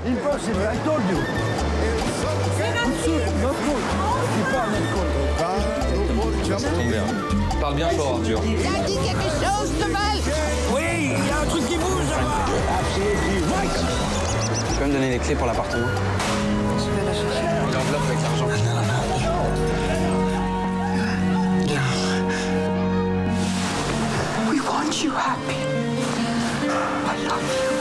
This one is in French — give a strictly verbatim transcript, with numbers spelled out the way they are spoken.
Impossible, I told you. Tombe bien. Parle bien fort, Arthur. Il a dit quelque chose de mal. Oui, il y a un truc qui bouge là-bas. Tu peux me donner les clés pour l'appartement? Je vais la chercher. L'enveloppe avec l'argent. We want you happy. I love you.